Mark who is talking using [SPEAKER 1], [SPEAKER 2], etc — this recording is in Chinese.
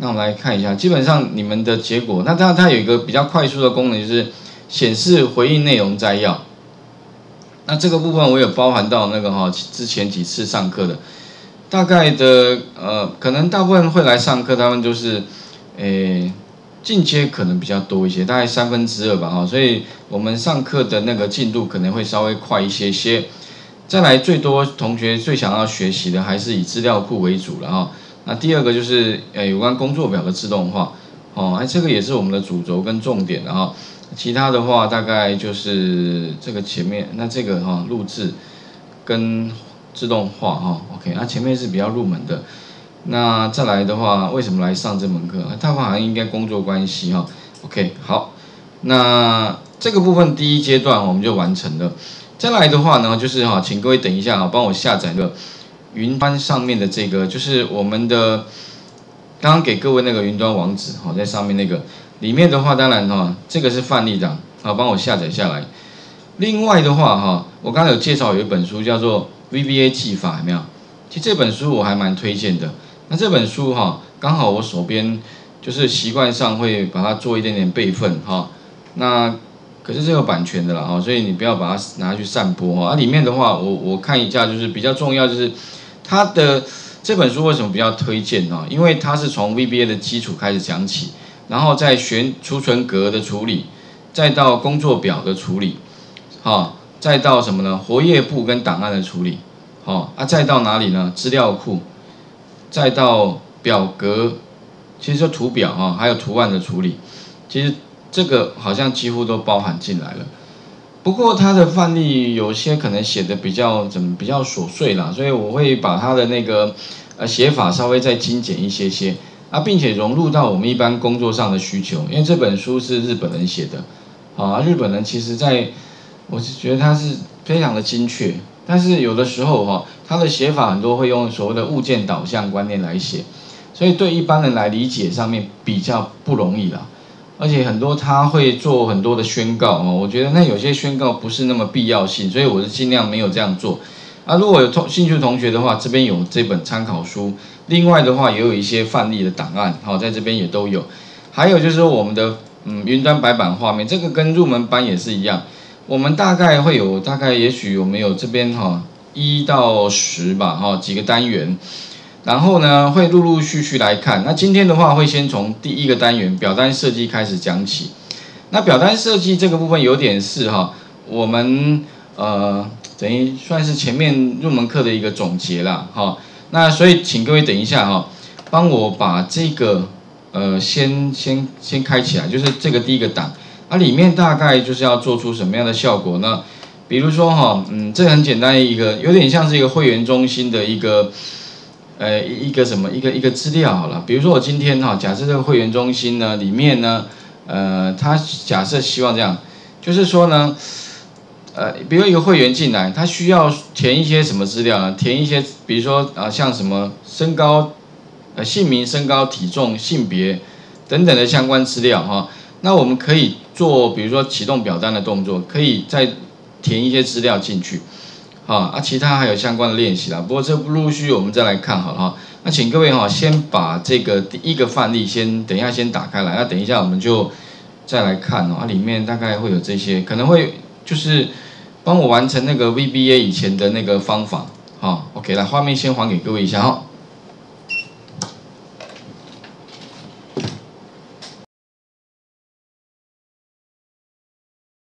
[SPEAKER 1] 那我们来看一下，基本上你们的结果，那它有一个比较快速的功能，就是显示回应内容摘要。那这个部分我有包含到那个之前几次上课的，大概的可能大部分会来上课，他们就是进阶可能比较多一些，大概2/3吧所以我们上课的那个进度可能会稍微快一些些。再来，最多同学最想要学习的还是以资料库为主了那第二个就是有关工作表的自动化这个也是我们的主轴跟重点其他的话大概就是这个前面，那这个录制跟自动化OK， 那前面是比较入门的。那再来的话，为什么来上这门课？大部分好像应该工作关系OK， 好，那这个部分第一阶段我们就完成了。再来的话呢，就是请各位等一下帮我下载个云端上面的这个，就是我们的刚刚给各位那个云端网址在上面那个里面的话，当然这个是范例档帮我下载下来。另外的话我刚刚有介绍有一本书叫做 VBA 技法，有没有？其实这本书我还蛮推荐的。那这本书刚好我手边就是习惯上会把它做一点点备份那可是这个版权的啦所以你不要把它拿去散播里面的话我看一下，就是比较重要，就是它的这本书为什么比较推荐因为它是从 VBA 的基础开始讲起，然后再储存格的处理，再到工作表的处理再到什么呢？活页簿跟档案的处理再到哪里呢？资料库，再到表格，其实就图表还有图案的处理，其实这个好像几乎都包含进来了。不过它的范例有些可能写的比较琐碎啦，所以我会把它的那个写法稍微再精简一些些并且融入到我们一般工作上的需求。因为这本书是日本人写的日本人其实我是觉得他是非常的精确，但是有的时候他的写法很多会用所谓的物件导向观念来写，所以对一般人来理解上面比较不容易啦。而且很多他会做很多的宣告我觉得那有些宣告不是那么必要性，所以我是尽量没有这样做如果有兴趣的同学的话，这边有这本参考书，另外的话也有一些范例的档案在这边也都有。还有就是我们的云端白板画面，这个跟入门班也是一样，我们大概会有也许我们有这边1到10吧几个单元，然后呢会陆陆续续来看。那今天的话会先从第一个单元表单设计开始讲起。那表单设计这个部分有点是我们等于算是前面入门课的一个总结啦那所以请各位等一下帮我把这个先开起来，就是这个第一个档里面大概就是要做出什么样的效果呢？比如说这个很简单的一个，有点像是一个会员中心的一个一个资料好了。比如说我今天假设这个会员中心呢里面呢他假设希望这样，就是说呢比如一个会员进来，他需要填一些什么资料呢？填一些比如说像什么身高姓名、身高、体重、性别等等的相关资料那我们可以做比如说启动表单的动作，可以再填一些资料进去其他还有相关的练习啦。不过这陆续我们再来看好了那请各位先把这个第一个范例等一下先打开来，那等一下我们就再来看里面大概会有这些，可能会就是帮我完成那个 VBA 以前的那个方法OK， 来画面先还给各位一下